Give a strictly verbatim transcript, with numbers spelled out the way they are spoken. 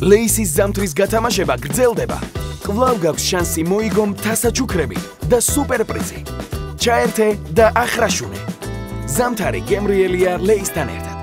ლეისის ზამთრის გათამაშება გრძელდება. კვლავ გაქვს შანსი მოიგო მთასაჩუქრები და სუპერპრიზი. ჩაერთე და ახრაშუნე. ზამთარი გემრიელია ლეისთან ერთად.